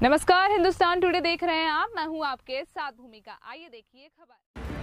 नमस्कार, हिंदुस्तान टुडे देख रहे हैं आप। मैं हूं आपके साथ भूमिका। आइए देखिए खबर।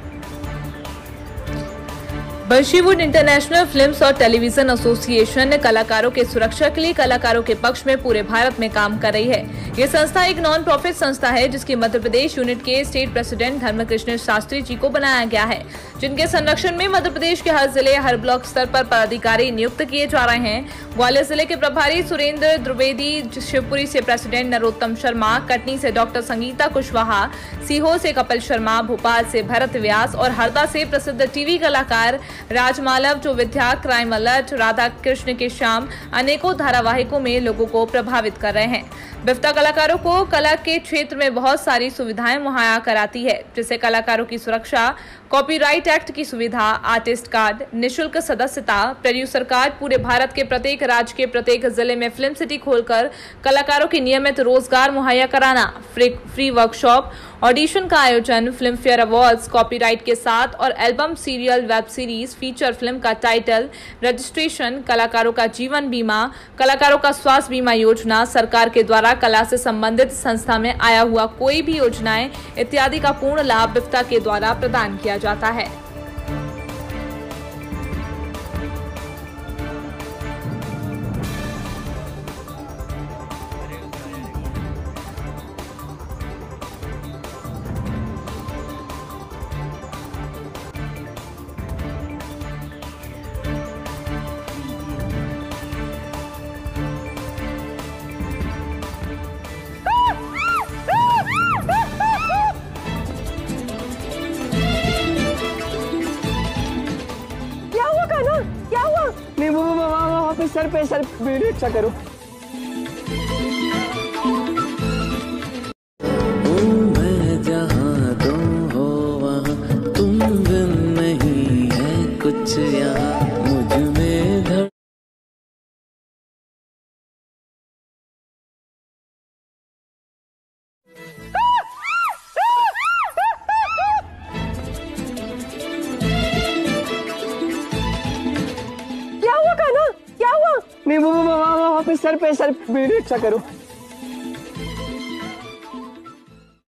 बॉलीवुड इंटरनेशनल फिल्म्स और टेलीविजन एसोसिएशन कलाकारों के सुरक्षा के लिए कलाकारों के पक्ष में पूरे भारत में काम कर रही है। ये संस्था एक नॉन प्रॉफिट संस्था है जिसकी मध्य प्रदेश यूनिट के स्टेट प्रेसिडेंट धर्मकृष्ण शास्त्री जी को बनाया गया है, जिनके संरक्षण में मध्य प्रदेश के हर जिले हर ब्लॉक स्तर पर पदाधिकारी नियुक्त किए जा रहे हैं। ग्वालियर जिले के प्रभारी सुरेंद्र द्विवेदी, शिवपुरी से प्रेसिडेंट नरोत्तम शर्मा, कटनी से डॉक्टर संगीता कुशवाहा, सीहोर से कपिल शर्मा, भोपाल से भरत व्यास और हरदा से प्रसिद्ध टीवी कलाकार राजमालव, जो विद्या, क्राइम अलर्ट, राधा कृष्ण के श्याम अनेकों धारावाहिकों में लोगों को प्रभावित कर रहे हैं। बिफ्ता कलाकारों को कला के क्षेत्र में बहुत सारी सुविधाएं मुहैया कराती है, जैसे कलाकारों की सुरक्षा, कॉपीराइट एक्ट की सुविधा, आर्टिस्ट कार्ड, निशुल्क सदस्यता, प्रोड्यूसर कार्ड, पूरे भारत के प्रत्येक राज्य के प्रत्येक जिले में फिल्म सिटी खोलकर कलाकारों की नियमित रोजगार मुहैया कराना, फ्री वर्कशॉप, ऑडिशन का आयोजन, फिल्म फेयर अवार्ड्स कॉपीराइट के साथ और album, serial, web series, feature film का टाइटल, रजिस्ट्रेशन, कलाकारों का जीवन बीमा, कलाकारों का स्वास्थ्य बीमा योजना, सरकार के द्वारा कला से संबंधित संस्था में आया हुआ कोई भी योजनाएं इत्यादि का पूर्ण लाभ बिफ्ता के द्वारा प्रदान किया जाता है। नहीं वो वहाँ पे सर वीडियो अच्छा करो। मैं जहाँ तुम हो वहाँ तुम बिन नहीं है कुछ यहाँ मुझ में धड़ नहीं वो वहाँ पे सर वीडियो अच्छा करो।